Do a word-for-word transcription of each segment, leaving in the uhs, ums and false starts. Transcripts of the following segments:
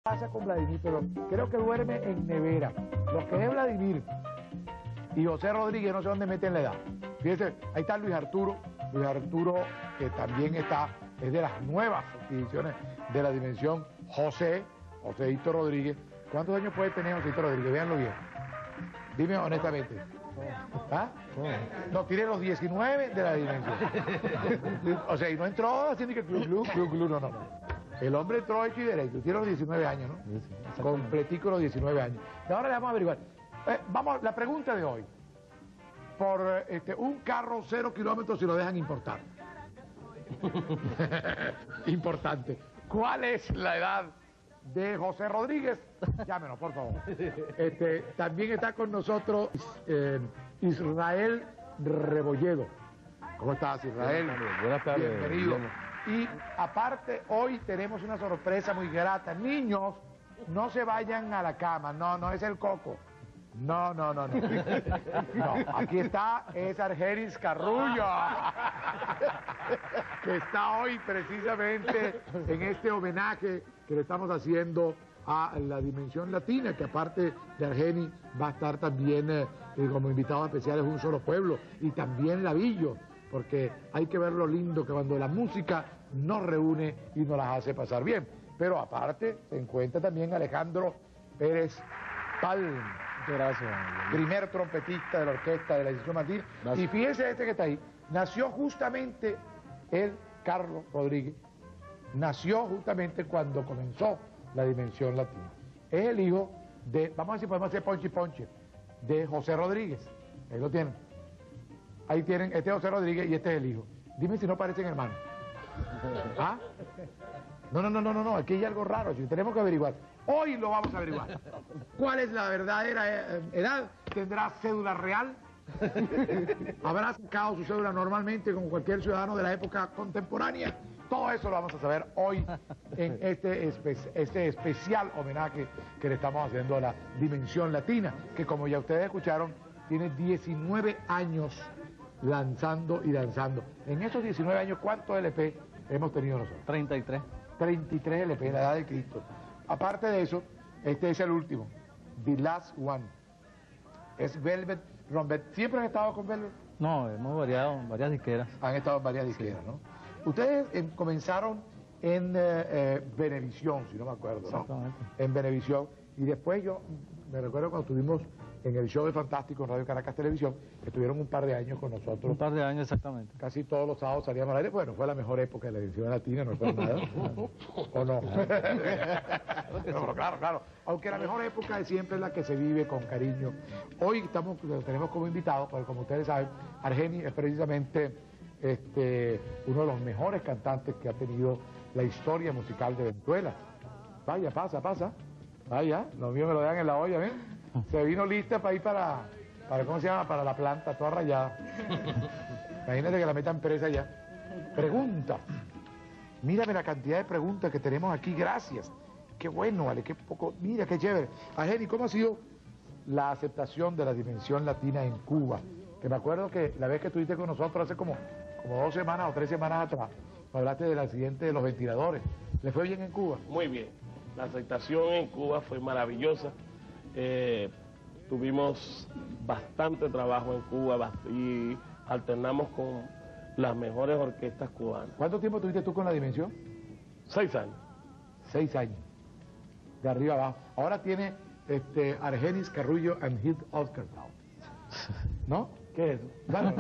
pasa con Vladimir, pero creo que duerme en nevera. Lo que es Vladimir y José Rodríguez, no sé dónde meten la edad. Fíjense, ahí está Luis Arturo, Luis Arturo que también está, es de las nuevas ediciones de la dimensión. José, Joséito Rodríguez. ¿Cuántos años puede tener Joséito Rodríguez? Véanlo bien. Dime honestamente. ¿Ah? No, tiene los diecinueve de la dimensión. O sea, y no entró haciendo que club, club, club, club, no, no. El hombre entró hecho y derecho, tiene los diecinueve años, ¿no? Completico los diecinueve años. Y ahora le vamos a averiguar. Eh, vamos, la pregunta de hoy. Por este, un carro cero kilómetros si lo dejan importar. Importante. ¿Cuál es la edad de José Rodríguez? Llámenos, por favor. Este, también está con nosotros eh, Israel Rebolledo. ¿Cómo estás, Israel? Buenas tardes. Bienvenido. Y aparte, hoy tenemos una sorpresa muy grata. Niños, no se vayan a la cama. No, no es el coco. No, no, no, no. No, aquí está, es Argenis Carrullo, que está hoy precisamente en este homenaje que le estamos haciendo a la Dimensión Latina, que aparte de Argenis va a estar también eh, como invitados especiales Un Solo Pueblo y también Lavillo, porque hay que ver lo lindo que cuando la música nos reúne y nos las hace pasar bien. Pero aparte se encuentra también Alejandro Pérez Palm. Gracias. Primer trompetista de la orquesta de la Dimensión Latina. Y fíjense este que está ahí. Nació justamente el Carlos Rodríguez. Nació justamente cuando comenzó la Dimensión Latina. Es el hijo de, vamos a ver si podemos hacer ponche y ponche, de José Rodríguez. Ahí lo tienen. Ahí tienen, este es José Rodríguez y este es el hijo. Dime si no parecen hermanos. ¿Ah? No, no, no, no, no, no, aquí hay algo raro, si tenemos que averiguar. Hoy lo vamos a averiguar. ¿Cuál es la verdadera edad? ¿Tendrá cédula real? ¿Habrá sacado su cédula normalmente como cualquier ciudadano de la época contemporánea? Todo eso lo vamos a saber hoy en este, espe este especial homenaje que le estamos haciendo a la Dimensión Latina, que como ya ustedes escucharon, tiene diecinueve años lanzando y danzando. En esos diecinueve años, ¿cuántos L P hemos tenido nosotros? treinta y tres. treinta y tres L P, la edad de Cristo. Aparte de eso, este es el último, The Last One. Es Velvet Rombet. ¿Siempre han estado con Velvet? No, hemos variado en varias disqueras. Han estado en varias disqueras, ¿no? Ustedes eh, comenzaron en eh, eh, Venevisión, si no me acuerdo, ¿no? Exactamente. En Venevisión. Y después yo me recuerdo cuando estuvimos en el show de Fantástico en Radio Caracas Televisión, que estuvieron un par de años con nosotros. Un par de años exactamente. Casi todos los sábados salíamos al aire. Bueno, fue la mejor época de la edición latina, no fue nada. ¿O no? No, claro, claro. Aunque la mejor época de siempre es la que se vive con cariño. Hoy estamos, lo tenemos como invitado, porque como ustedes saben, Argenis es precisamente este, uno de los mejores cantantes que ha tenido la historia musical de Venezuela. Vaya, pasa, pasa. Vaya, los míos me lo dejan en la olla, ¿ven? Se vino lista para ir para, para, ¿cómo se llama? Para la planta, toda rayada. Imagínate que la metan presa ya. Preguntas. Mírame la cantidad de preguntas que tenemos aquí, gracias. Qué bueno, vale, qué poco, mira, qué chévere. Argenis, ¿cómo ha sido la aceptación de la Dimensión Latina en Cuba? Que me acuerdo que la vez que estuviste con nosotros hace como, como dos semanas o tres semanas atrás, me hablaste del accidente de los ventiladores. ¿Le fue bien en Cuba? Muy bien. La aceptación en Cuba fue maravillosa. Eh, tuvimos bastante trabajo en Cuba y alternamos con las mejores orquestas cubanas. ¿Cuánto tiempo tuviste tú con la Dimensión? Seis años. Seis años. De arriba abajo. Ahora tiene este, Argenis Carrullo and Hit Oscar Town. ¿No? ¿Qué es eso? Claro.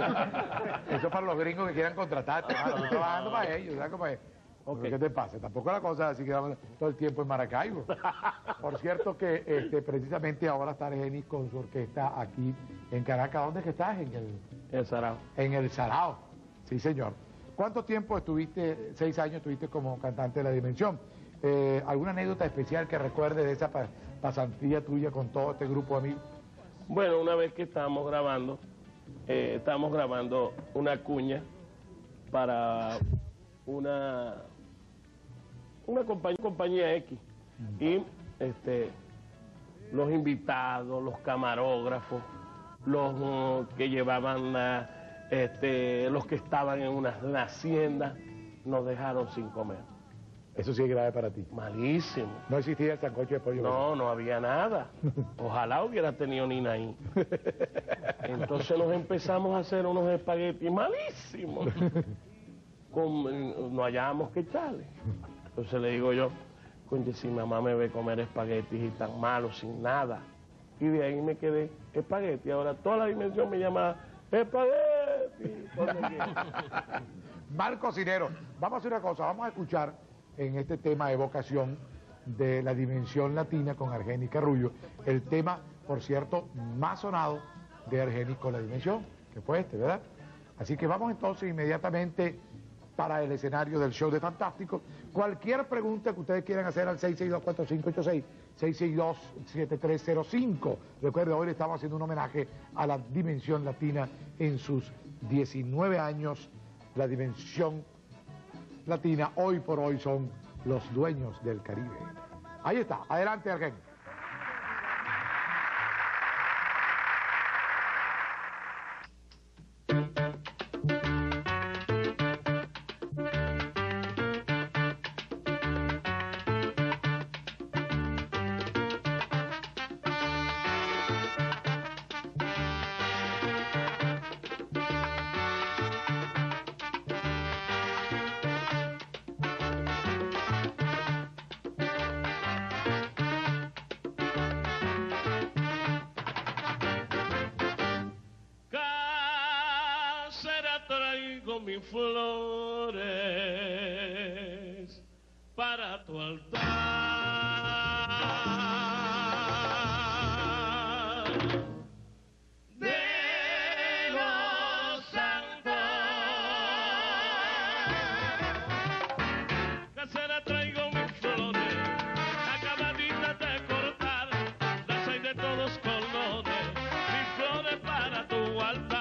Eso para los gringos que quieran contratarte. Estoy trabajando para ellos, ¿sabes cómo es? Okay. ¿Qué te pasa? Tampoco la cosa así que vamos todo el tiempo en Maracaibo. Por cierto que este, precisamente ahora está Argenis con su orquesta aquí en Caracas. ¿Dónde es que estás? En el, el Sarao. En el Sarao, sí señor. ¿Cuánto tiempo estuviste, seis años estuviste como cantante de la Dimensión? Eh, ¿Alguna anécdota especial que recuerdes de esa pasantía tuya con todo este grupo de amigos? Bueno, una vez que estábamos grabando, eh, estábamos grabando una cuña para una... una compañía, compañía X, y este, los invitados, los camarógrafos, los uh, que llevaban, uh, este, los que estaban en una, una hacienda, nos dejaron sin comer. Eso sí es grave para ti. Malísimo. No existía el sancocho de pollo. No, no había nada. Ojalá hubiera tenido Nina ahí. Entonces nos empezamos a hacer unos espaguetis malísimos. Con, no hallábamos que echarle. Entonces le digo yo, coño, si mamá me ve comer espaguetis y tan malo, sin nada. Y de ahí me quedé espagueti. Ahora toda la dimensión me llama espagueti. Mal cocinero. Vamos a hacer una cosa, vamos a escuchar en este tema de evocación de la dimensión latina con Argenis Carrullo, el tema, por cierto, más sonado de Argenis con la dimensión, que fue este, ¿verdad? Así que vamos entonces inmediatamente para el escenario del show de Fantástico. Cualquier pregunta que ustedes quieran hacer al seis seis dos, cuatro cinco ocho seis, seis seis dos, siete tres cero cinco. Recuerden, hoy le estamos haciendo un homenaje a la dimensión latina en sus diecinueve años. La dimensión latina hoy por hoy son los dueños del Caribe. Ahí está, adelante Argenis. Traigo mis flores para tu altar de los santos. Casera, traigo mis flores acabaditas de cortar, las hay de todos colores, mis flores para tu altar.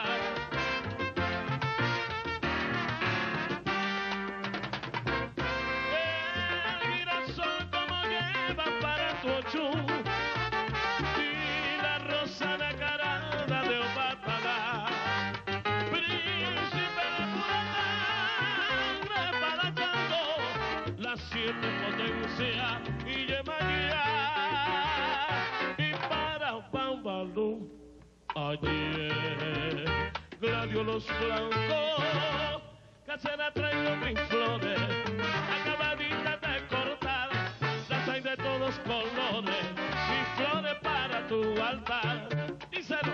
Y la rosa nacarada de Opatala, príncipe de Puratán, reparachando las siete potencias y Yemayá, y para Bambalú, ayer gladiolos blancos, casera traigo mis flores, acabaditas de cortar, las hay de todos colores, mis flores para tu altar. Díselo.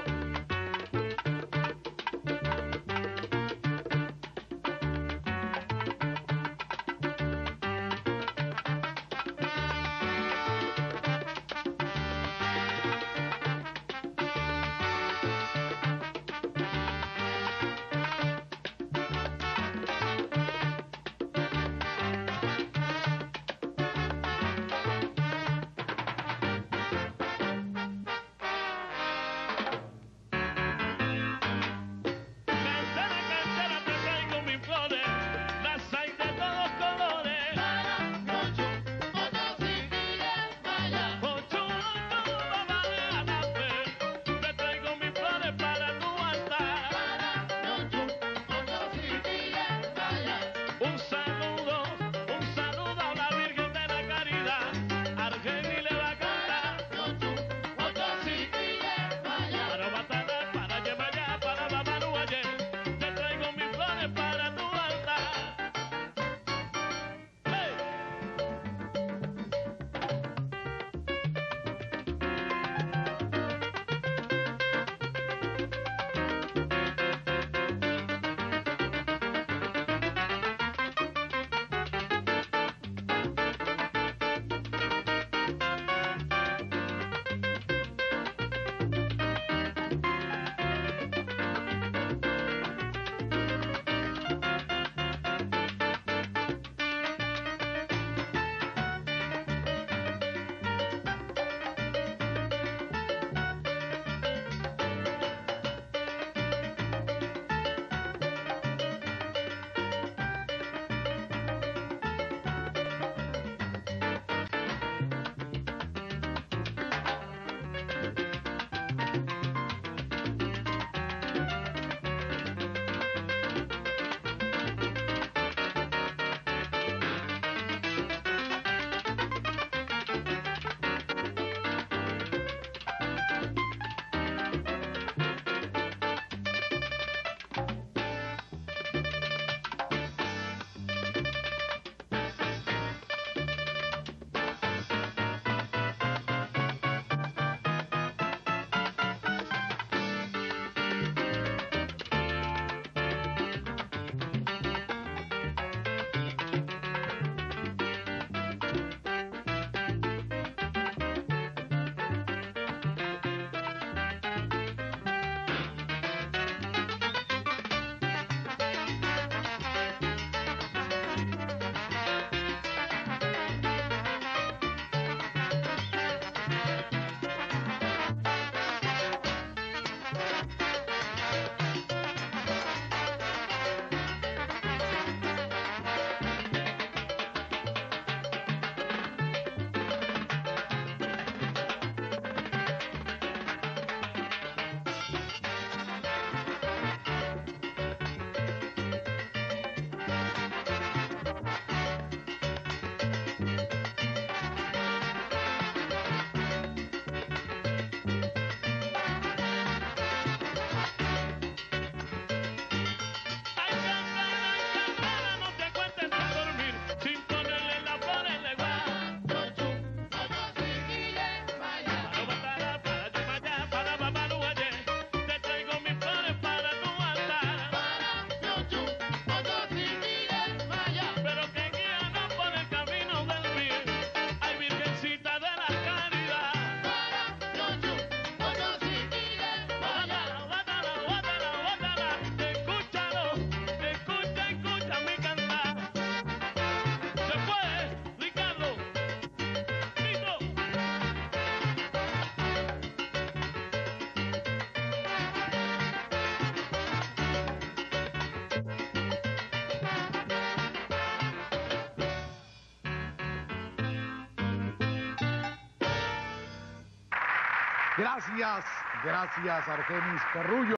Gracias, gracias Argenis Carrullo.